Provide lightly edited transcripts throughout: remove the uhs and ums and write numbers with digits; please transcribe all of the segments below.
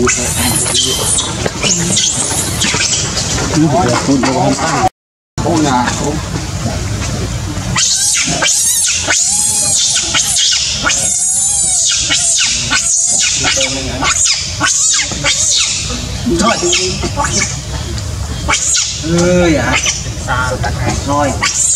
ơi à sao tắt hàng thôi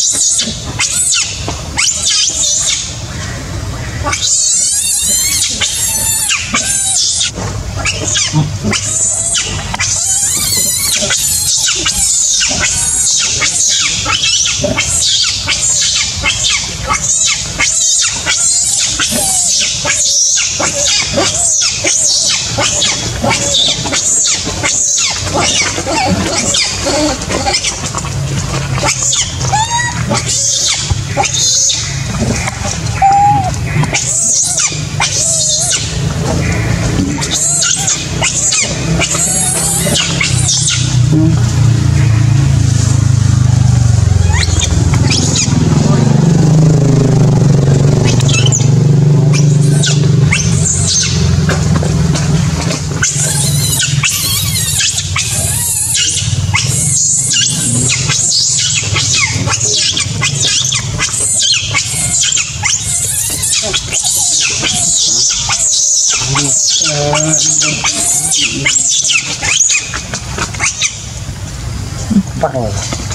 bắt đầu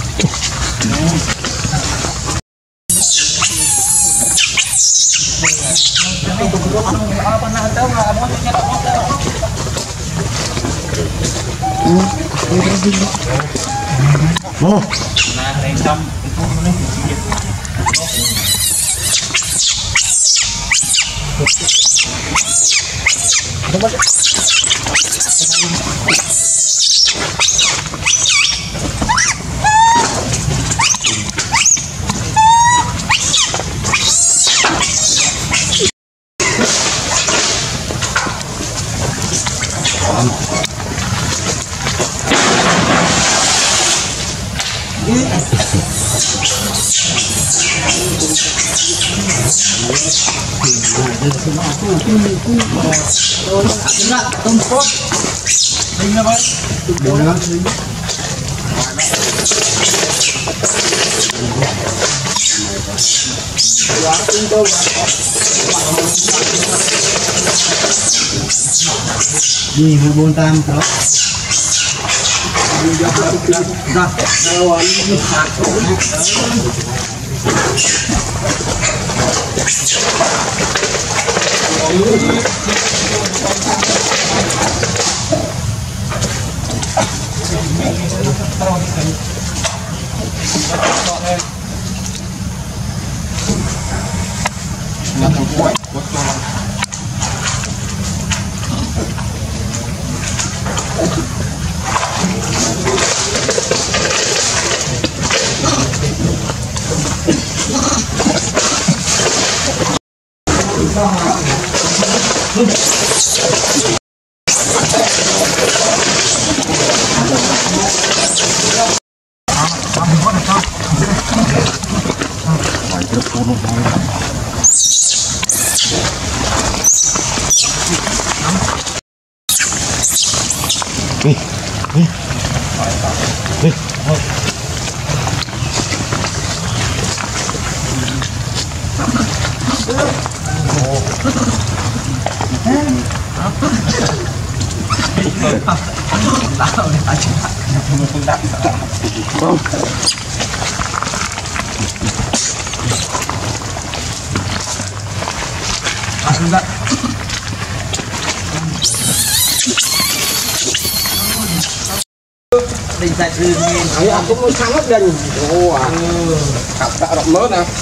đi 14 tam đó đình sạch rừng ấy à cũng mới sáng hết đình ô à cặp đã đọc lớn nè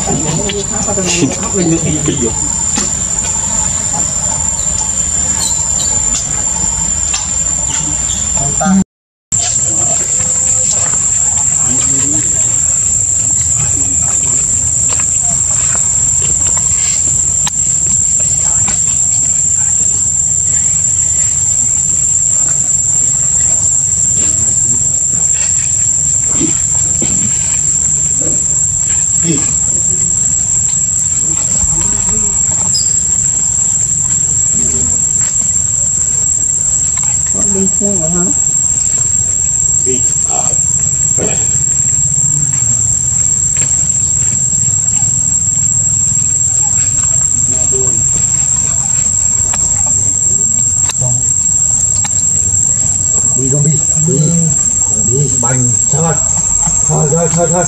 đi xe rồi hả? Đi. Đi không đi, đi bành thôi, thôi, thôi, thôi, thôi,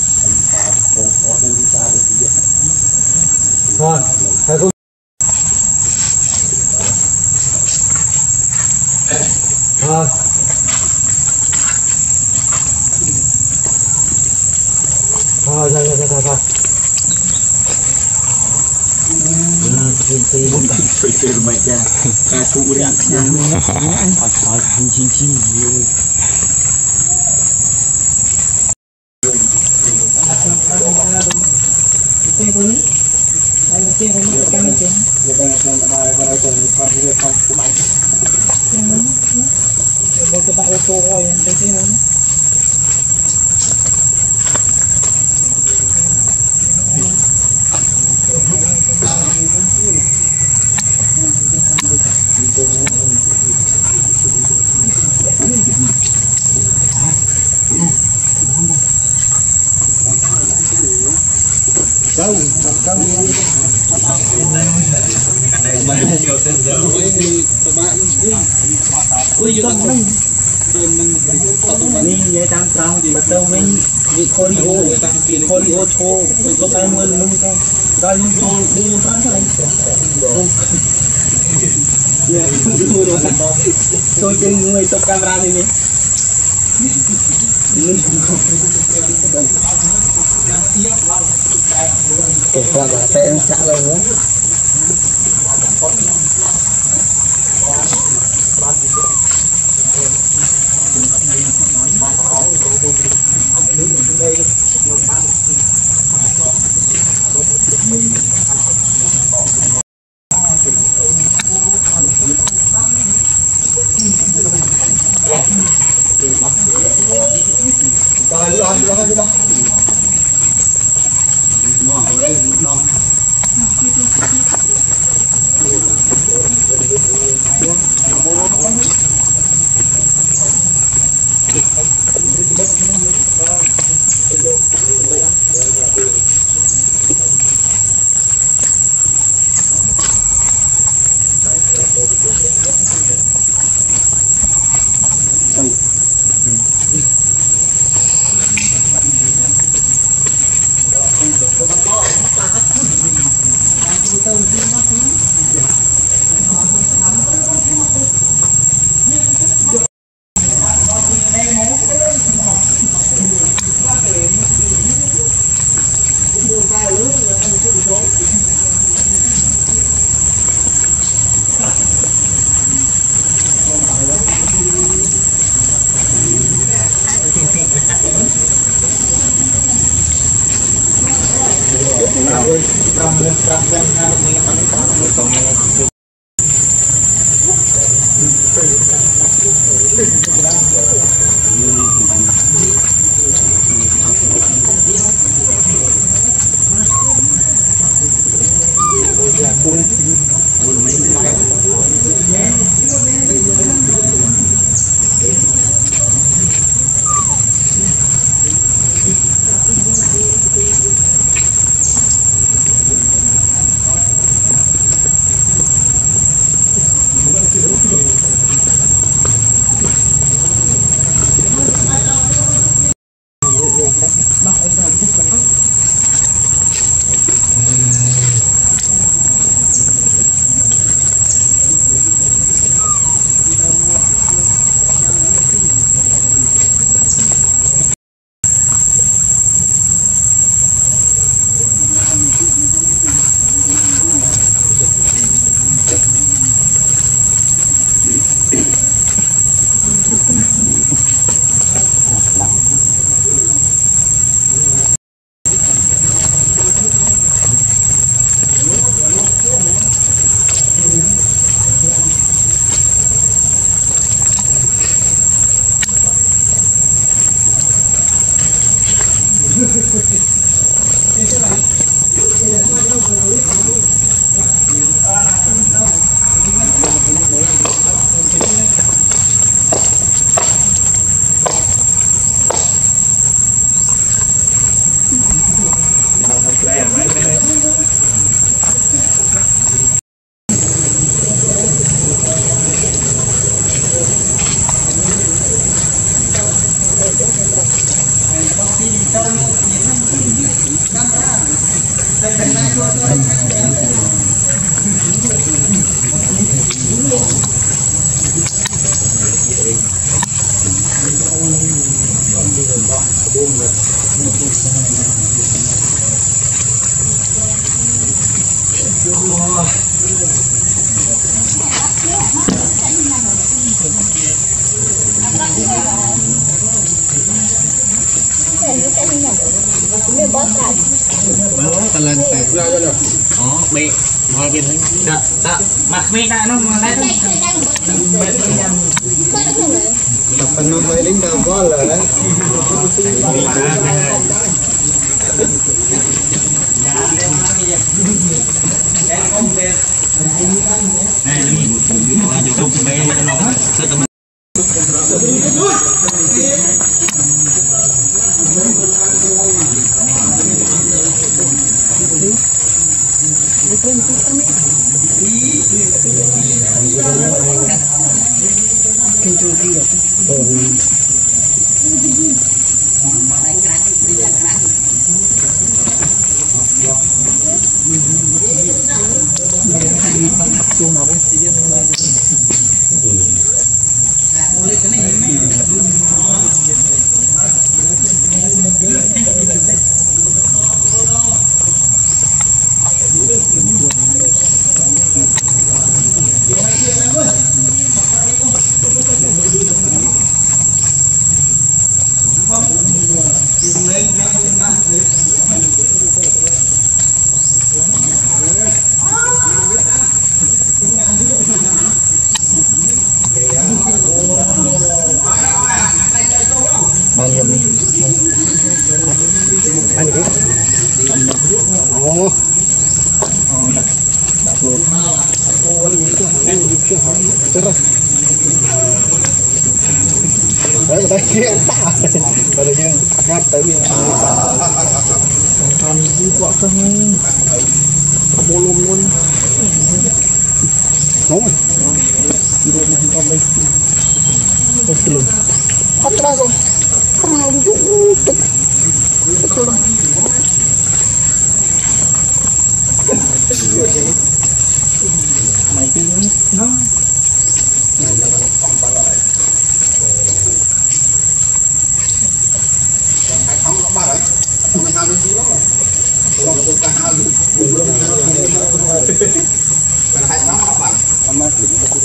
thôi không. Thôi. Thôi, thôi. Chơi mày ra. Ca trụ đi. Thôi, chín. Cái bạn ô tô rồi, thấy thế không? Đâu, căngนี่ยายตามตามมาเติมวิ่งมีโคลิโอโชว์ก็ไปมือมึงก็ได้ลุงโชว์ดีลุงร้านเท่าไหร่เนี่ยดูดูโชว์จริงเลยตบกล้องร้านนี้ตบกล้องแต่จะเลยนะ Kalian saya. Oh, baik. Mau gitu. Tak mak baik tak no mau lain. Penuh ini dah gol lah. Mangim ni. Ani ke? Oh. Terus. Đấy mà đây kia ta. Và đây nhưng ngắt tới miệng. Còn đi quạ không. Bô luôn luôn. Nóng rồi. Đi rồi mình còn đây. Không luôn. Không ra rồi. Không nào đi dụ tức. Tức luôn. Mày tin nó. Mày nó không có lại. Không có ba rồi. Không có sao đi gì lắm rồi. Không có cả hai. Hai nó có bạn. Không có chuyện đó.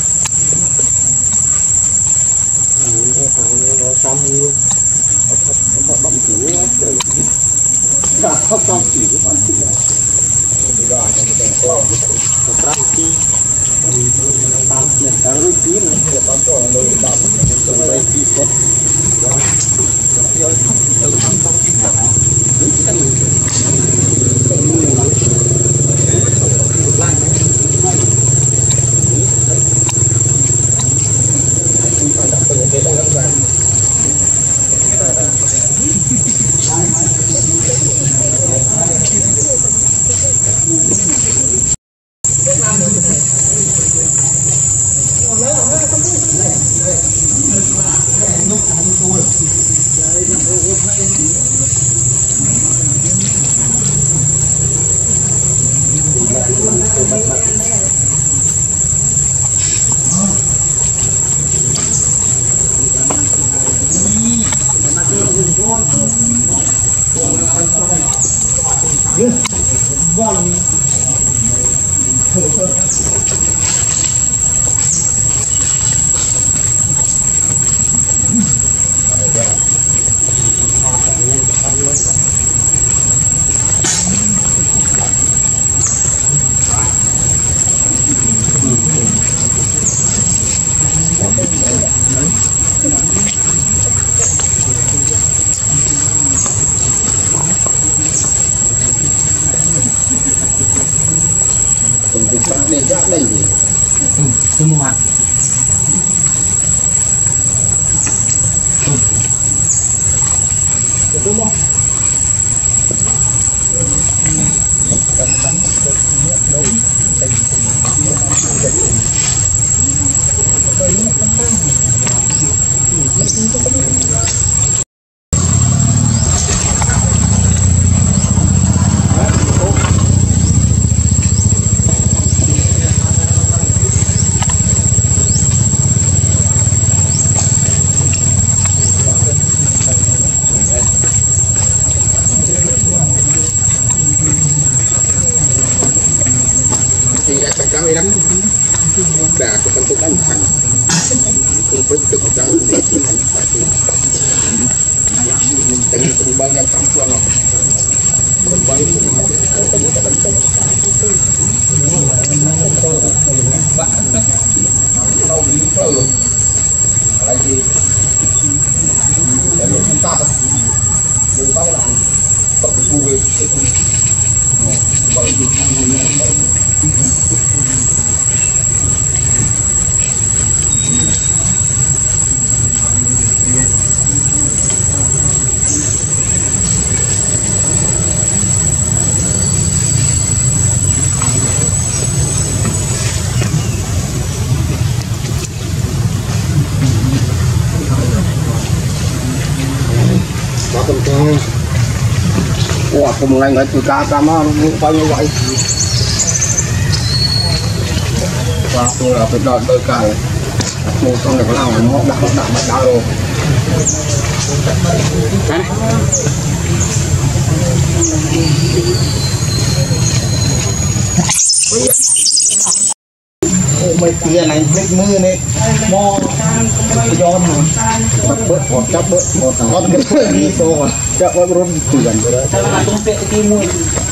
Nó xong luôn. Không có bấm chữ á. Cả không trong chỉ cái phần chữ này. Thì đó trong cái đèn co. Một rắc chi. Tam nhận cả cái ký này. Thì tam cho nó đậm. Nó bay ký xuất. Cùng tình trạng nên chắc vậy lắm đã có con tôi ăn thằng không phải tự ra để cùng bao nhiêu trăm phương rồi bao nhiêu đâu đi chơi rồi cái gì để chúng ta đi bao là tập tu về bao nhiêu con ủa cùng ngày người từ ca cam á bao nhiêu vậy và tôi là phải đợi đợi cài một con này có nào nó đặt rồi mấy kia này thích mưa này mò giòn bớt một chấp bớt một con cái đi to chắc bớt run từ gần rồi đấy là tôi sẽ đi mua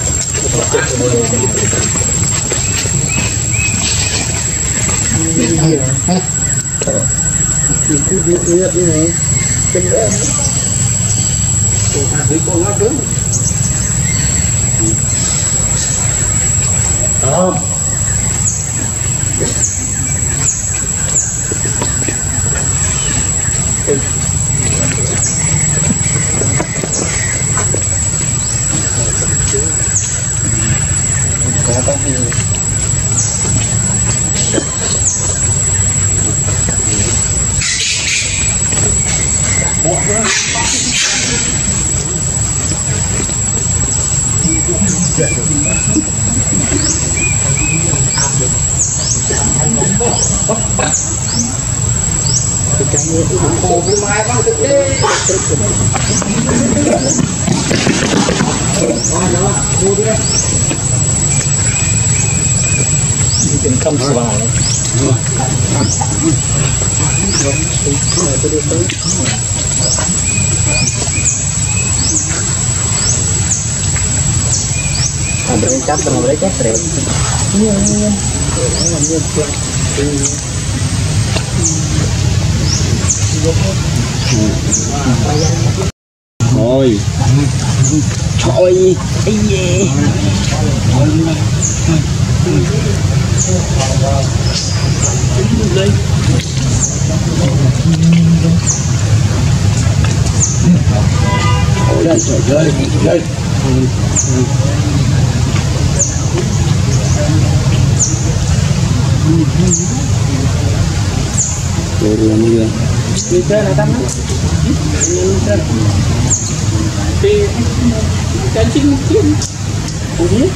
cứ biết như này cái đấy con nó cứng đó có cái gìเป็นคำสวายada yang cap dengan mereka sering ôi trời ấy gì đây đi chơi là tắm thì cái chim chim ủi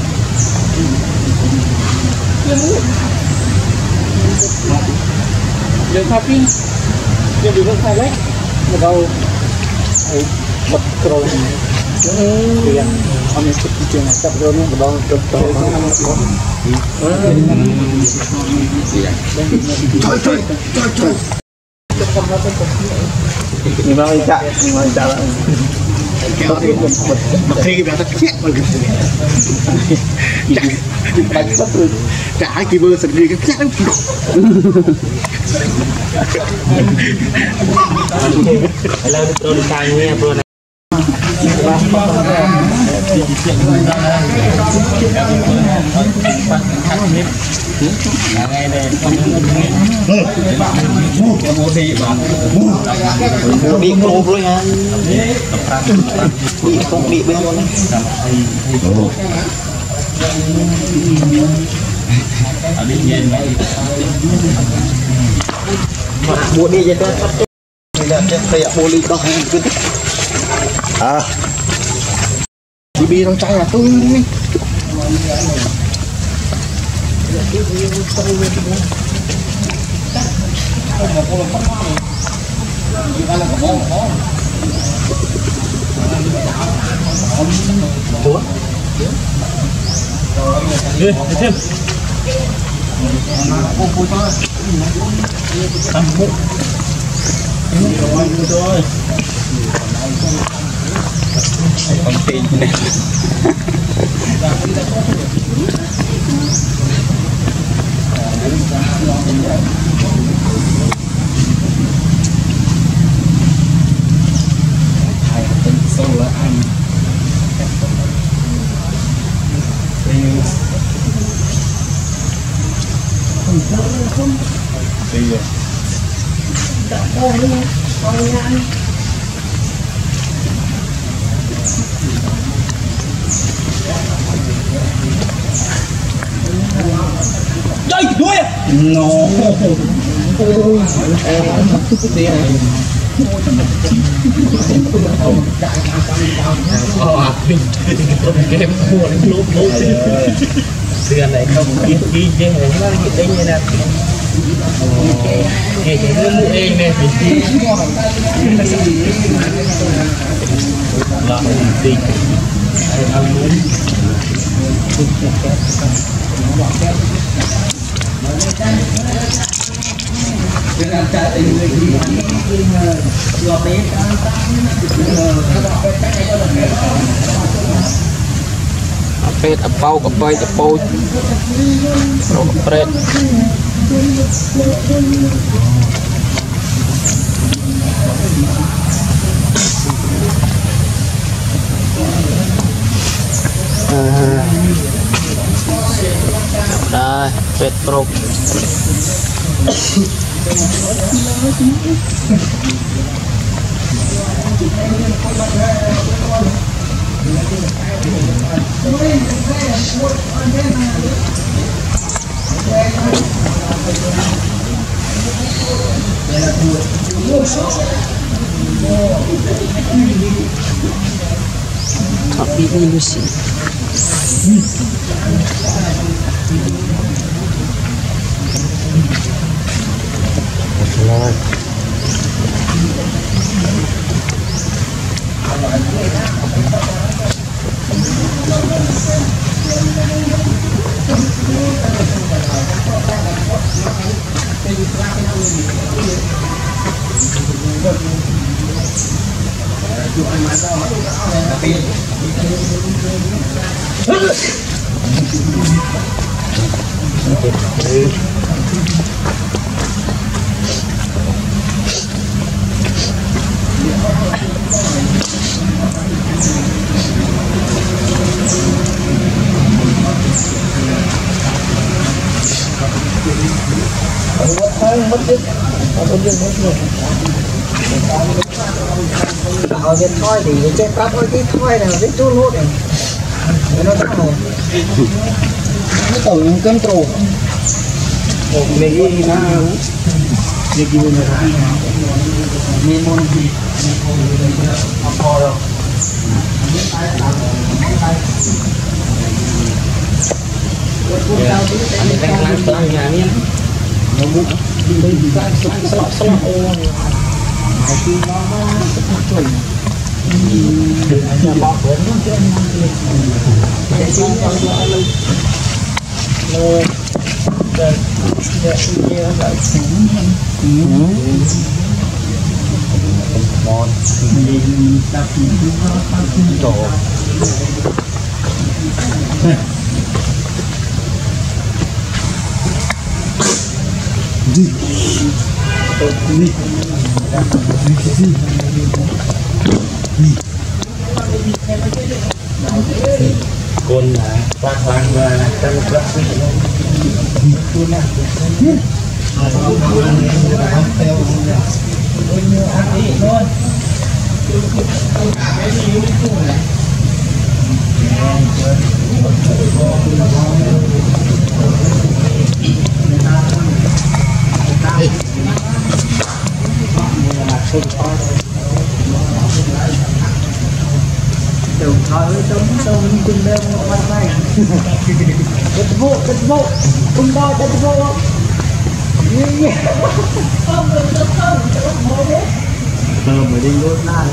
đường copy đường bị không đấy mà đâu bật rồi thì ông ấy chụp chuyện này tập rồi nó đâu chụp trời nhưng mà chạy mà khi bạn ta chết mà trả kỳ bơ sạch đi cái chết là tôi đi sang nghe vừa này đi khô rồi ha đi không đi bên luôn đi nhìn mua đi vậy thôi đây là boli đó à đi bi trong chai là tôi đi thêm con tin này sâu là anh bây giờ Trời đuôi no xưa này không biết đi chứ nó hiện đây như nào thì nó mua em này thì làm gì ăn muốnเป็ดเอาเป้ากับไปจะโปยเราเป็ดได้เป็ดปรุกTapi ini sih. Họ biết thôi thì chơi cắp thôi cái thôi là biết chút luôn này nó tao này nó tàu những cơm trộn mình nó gì kia này mình muốn gì họ rồi anh đang làm sao nhà nhé nó muốn đi sắp ô hai khi nó chuẩn nhà bọc của nó trên để xin cho nó lên rồi để chia lại món mình tập chỗ con là khoan và tăng cấp Đừng thôi sống cùng đêm quay quay đất vô cùng đo đất vô mới đi luôn na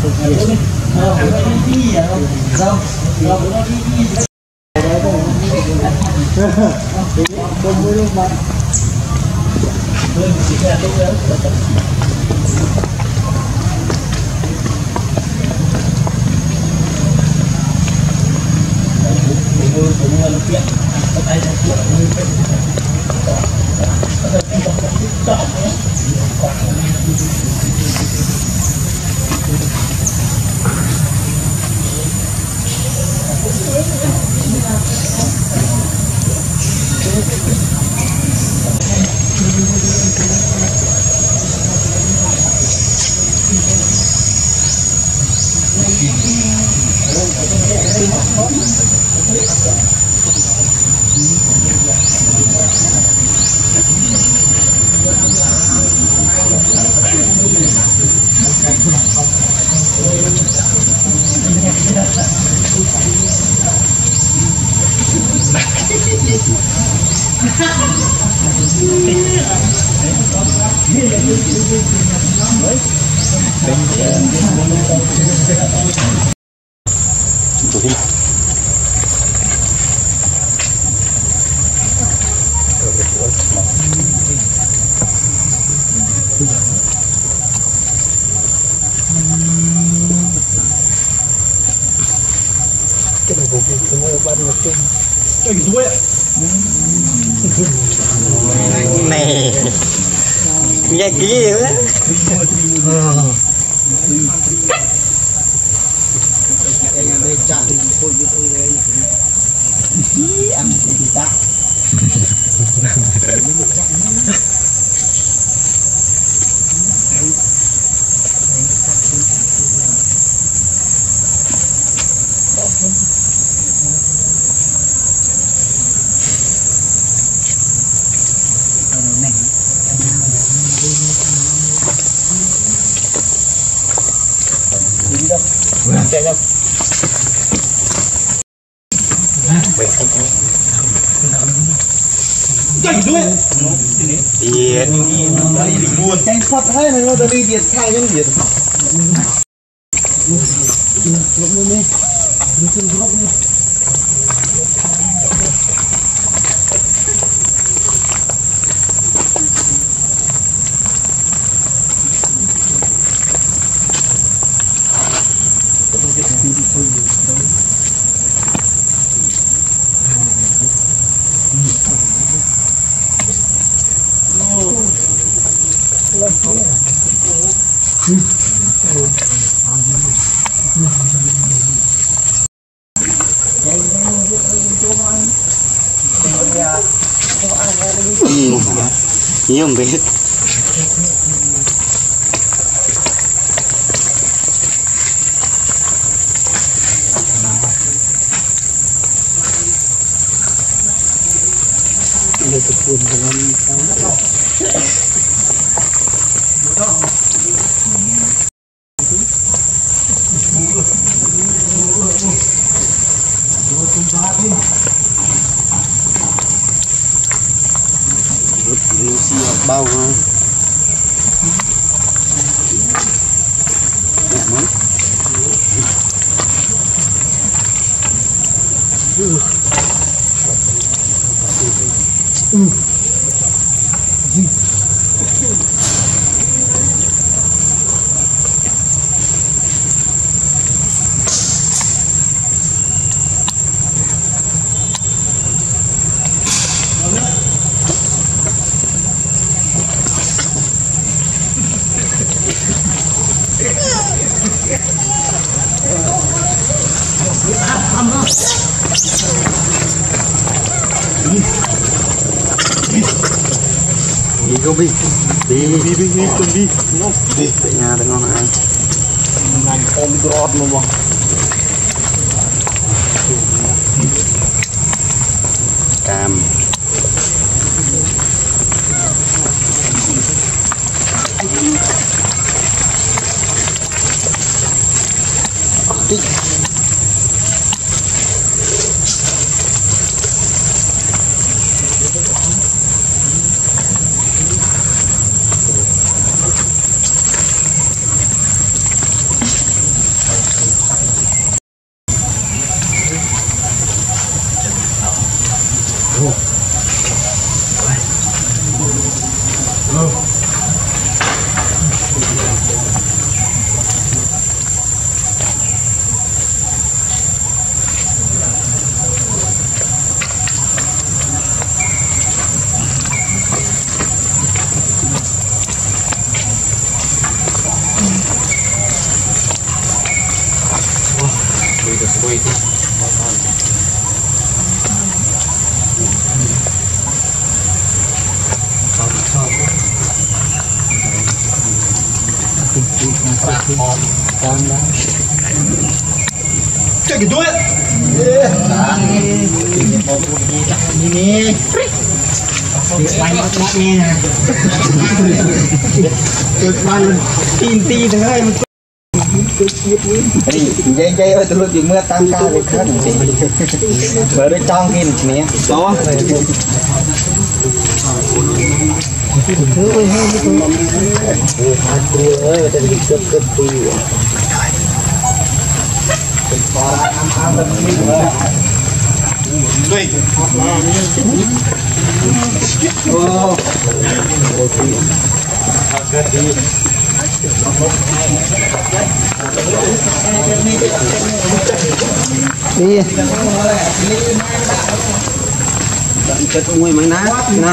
này nghe kỹ vậy đấy. buồn canh phật hay này nó đi điện thay những điện nhiều không biết bao không? Đi không đi không đi tại nhà đừng ngon ai làm ôm gọt luôn mà cam Check it, do it. Ini main matnya. Tinti tengah. Dây ơi, tôi luôn chỉ mưa tăng cao để khăn. Bởi đây trong kia nè. Đó. Ơi, tôi đi cướp đi. Đi chết nguy mấy ná nè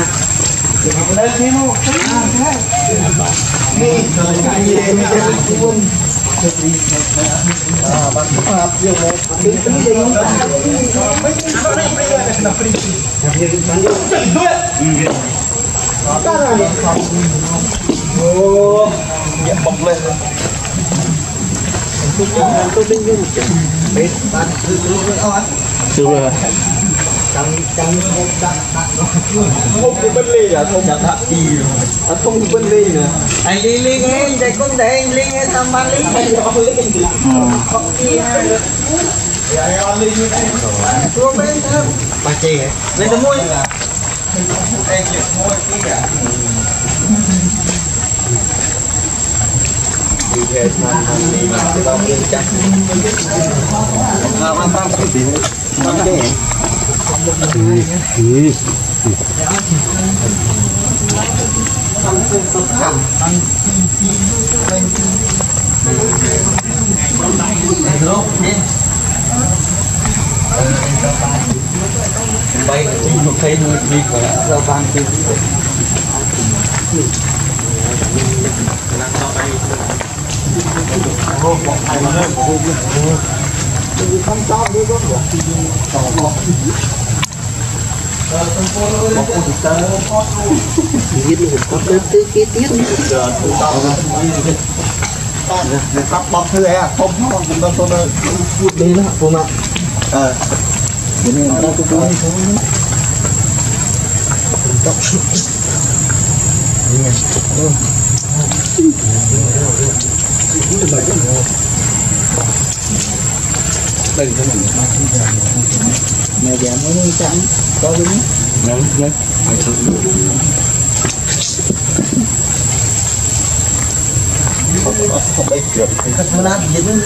ô nhẹ bọc lên tôi đi vô biết bạn chưa rồi không có bên ly à không đặt hạt gì à không có bên ly nè Anh đi liên nghe chạy con để anh liên nghe tầm 3 lý không chi rồi bên thơm bà chè lên tầm môi anh chịu môi tí cả đi về thằng đi làm cái bao nhiêu chắc làm ăn cái gì nó cái bay một thấy đi của rau vàng thì không cho đi có một con tơ giết luôn có tới cái tiết để cắt bọc thứ này không nó cũng đâu tôi đây nó không ạ cái này nó cũng đúng đây cái này nhà già mới trắng có đúng đấy đấy không đây được khách nó nát gì nữa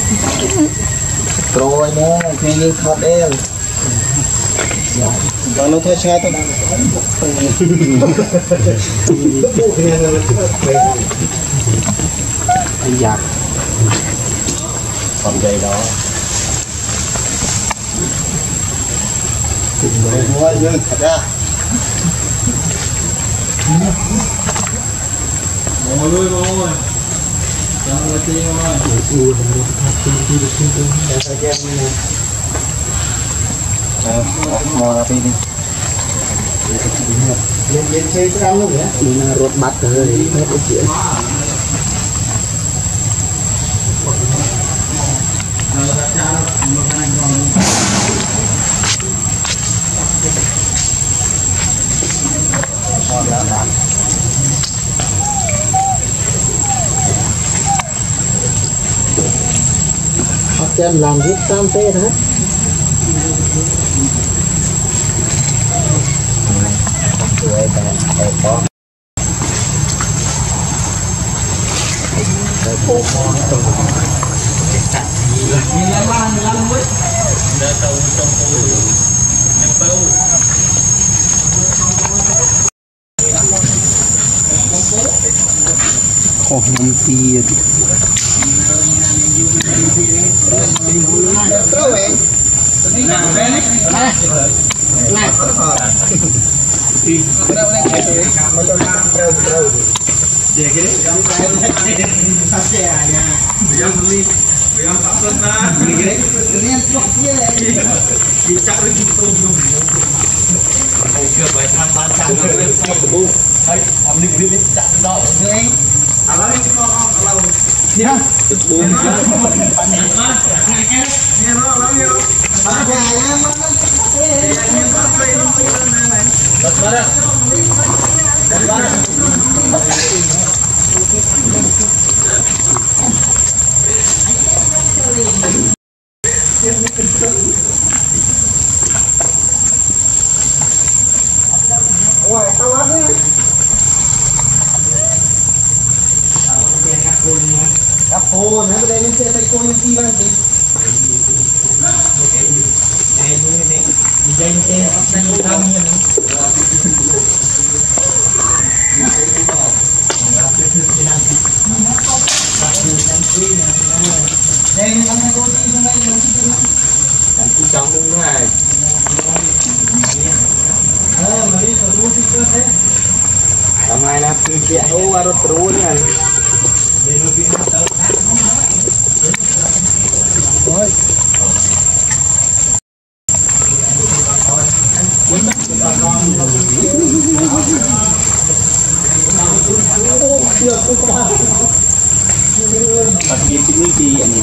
rồi nè khi đi khát em và nó thay xe tôi đi giặt còn dây đó mua dương thật ra ngồi lui ngồi cho nó tiền rồi mò ra đi lên xe cái luôn vậy mình rột bát rồi hết cái chuyện học em làm viết tam tê hết có năm tiền Cáp cô, nếu đây lên xe tay cô lên chi này thì Tầm này là cứ chạy ô vào trú nha. Pagi sini di ini.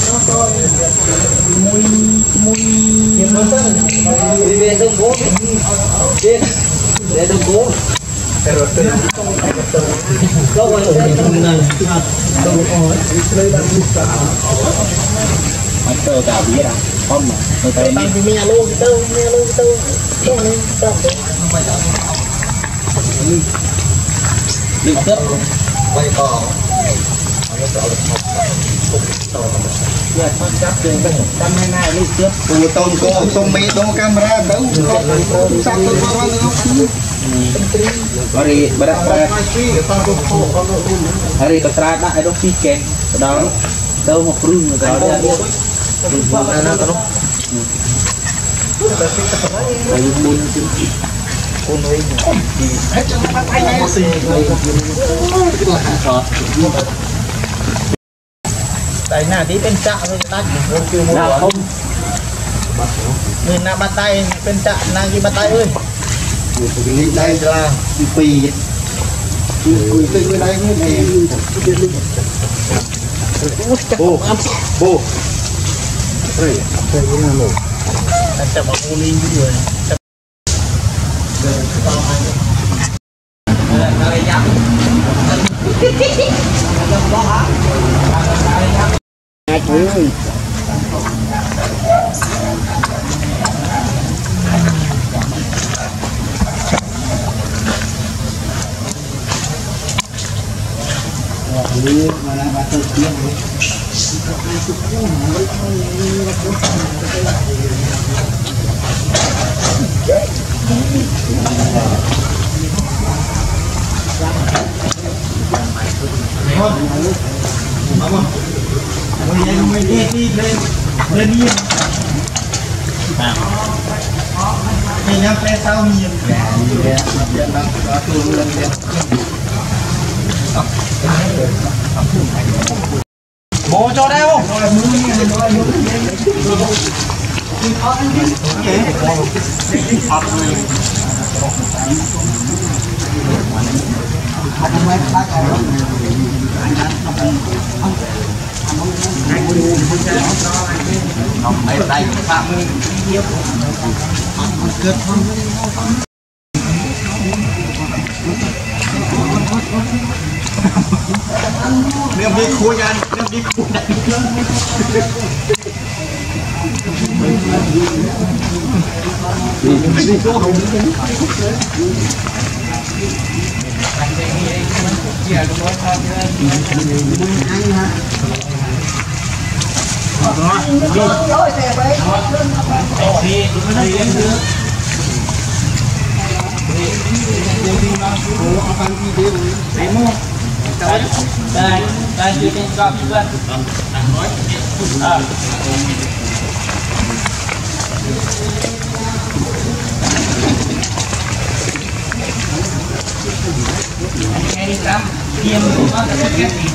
Macam tak biar, kom. Macam ni. Mình alo kita. Đi tiếp. quay cò tôm cô tôm mì tôm camera đâu sao tôi hari berat hari terserah dah ada tiket dah tahu mau perlu kalau dia tại nào tí bên chợ với ta không người nào bắt tay bên chợ nào gì bắt tay ơi đây là quỳ từ đây bố bố chợ bảo cô linh người bố cho đây không đây phạm niềm đi khui anh niềm đi khui Đây, đây đưa trên con luôn. Nghe đi Tâm, kiêm của nó là cái gì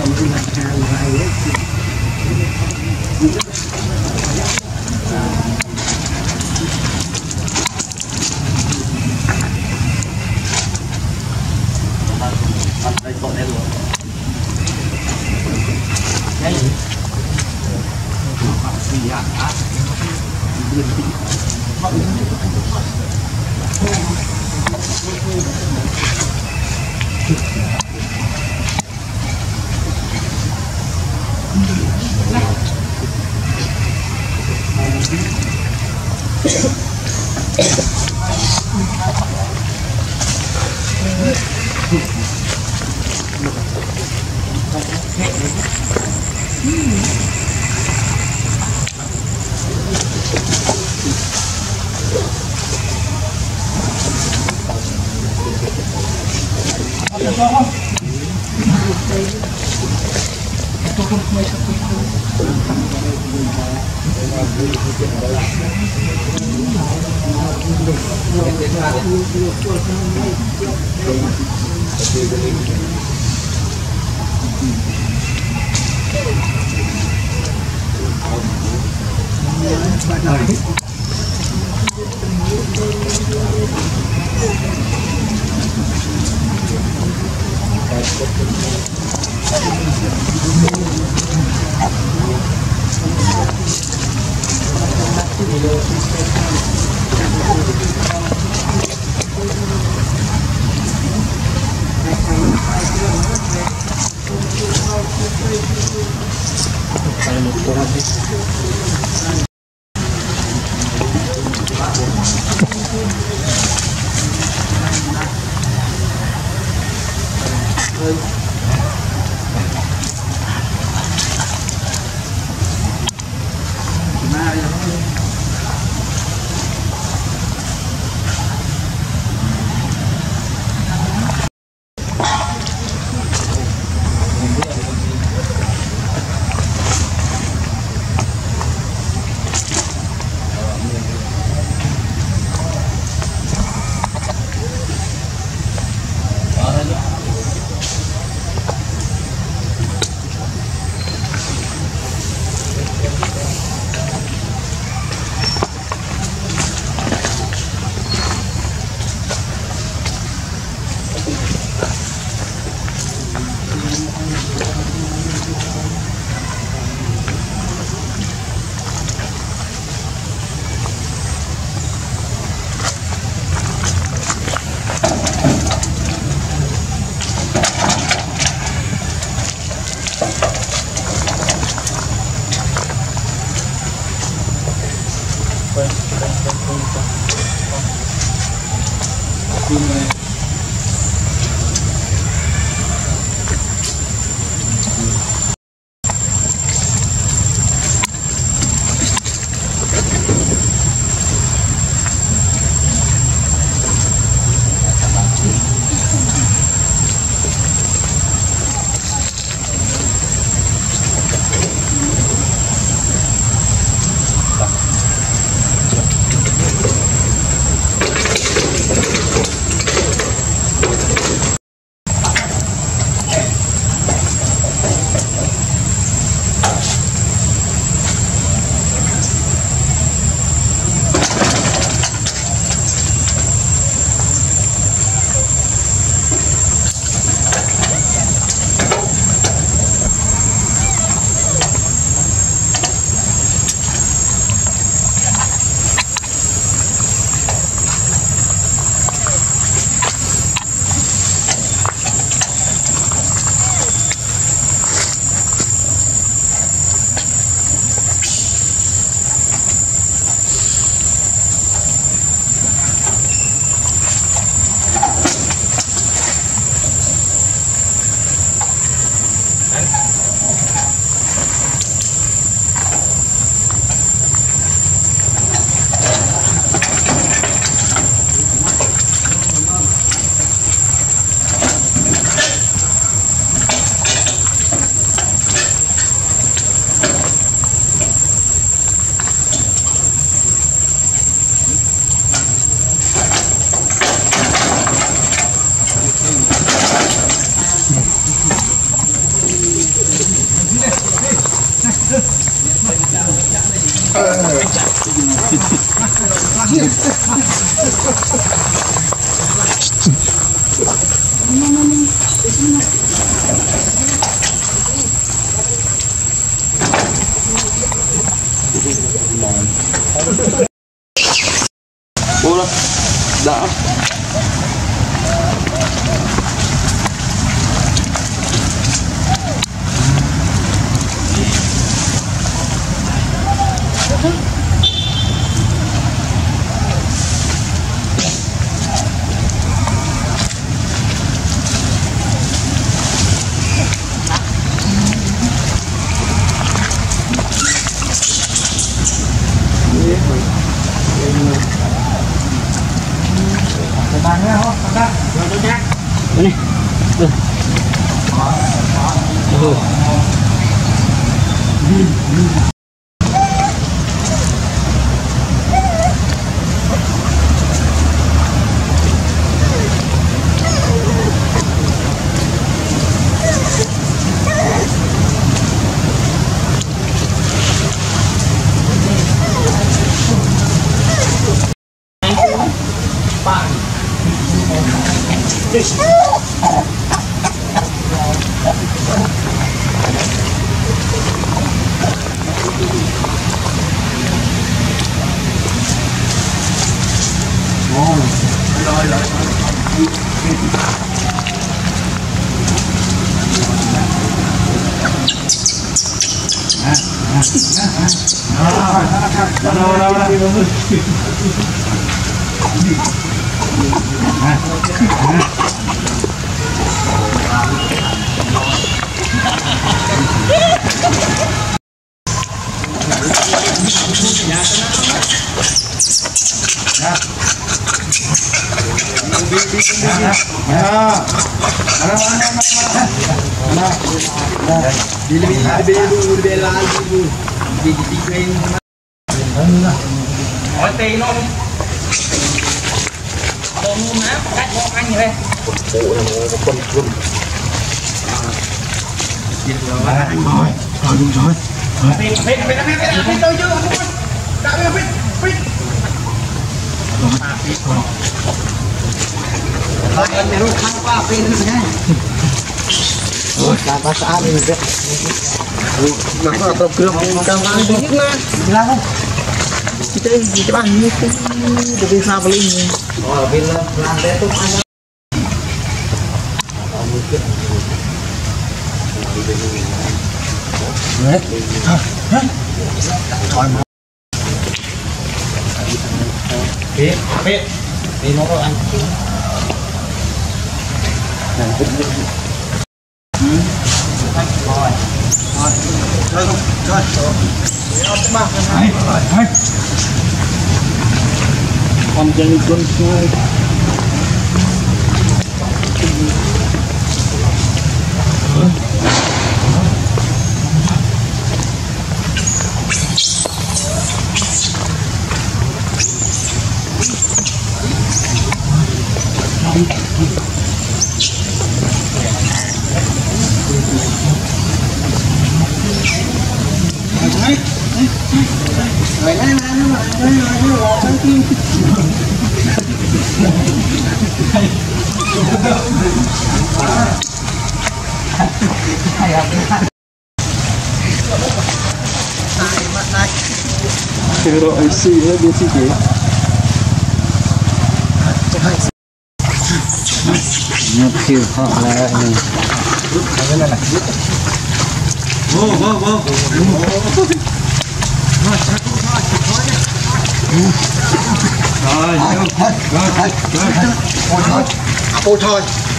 Ôi thôi.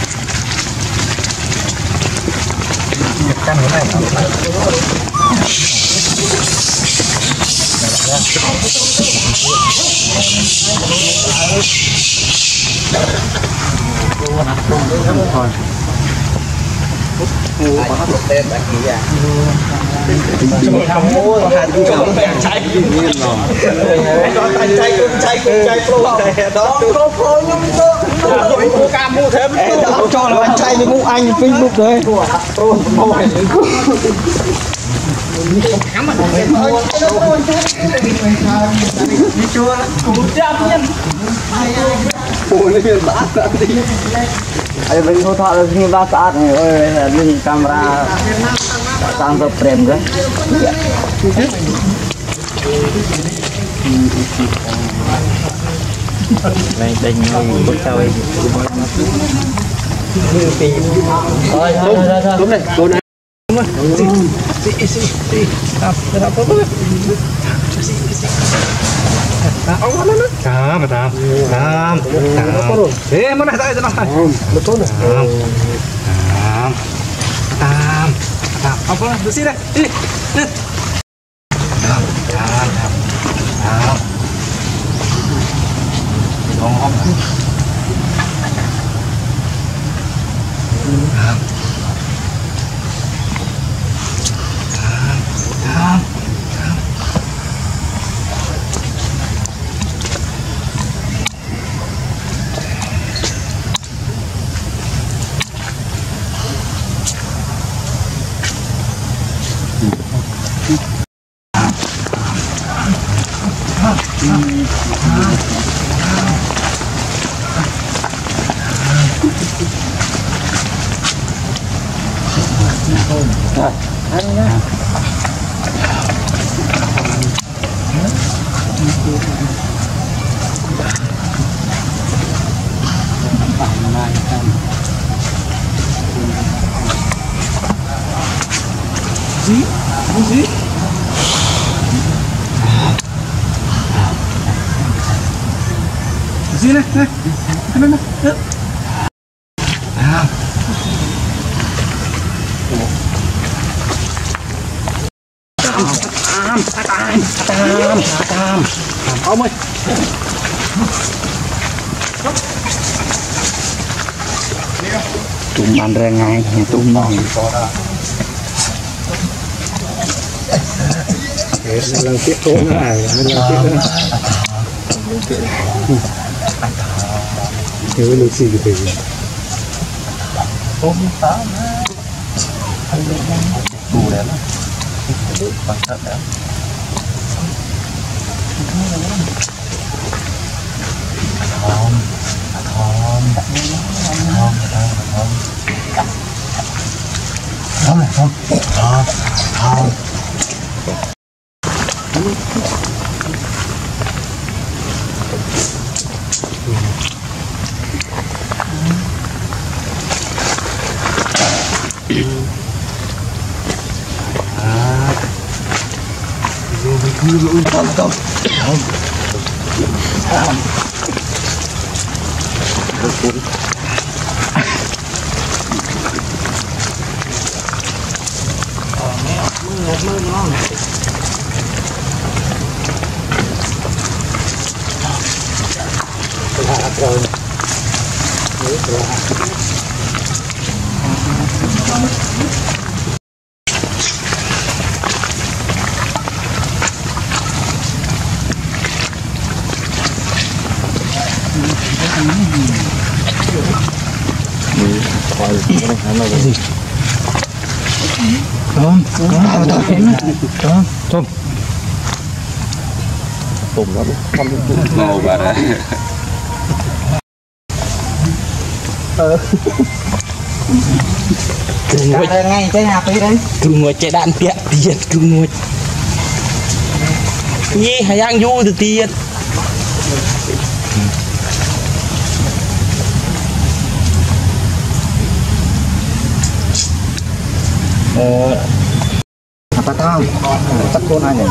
Cho là anh trai với ngũ anh Facebook đấy. Ayo beri foto harus ini saat nih, ini kamera tangkap frame kan? Này đánh bút sao ấy? Thôi đúng này, cô này. Mana tahu itu nak? Betul. Apa lah, bersih dah. Sini, mana? Ông ơi. Tụm ăn ra ngay, tụm nó. Lần tiếp thôi này, lần tiếp nữa. Nhớ lưu xì cái gì? Ôm tá nữa. Đủ đấy đó. Bằng thật đấy. Thơm. Tôm lắm. Ngầu bà đấy. Ngồi ngay cái nhà tí đấy. Cứ ngồi chạy đạn tiện tiền cứ ngồi. Nhi hay ăn vui từ tiền. Apa tahu? Tekun aja.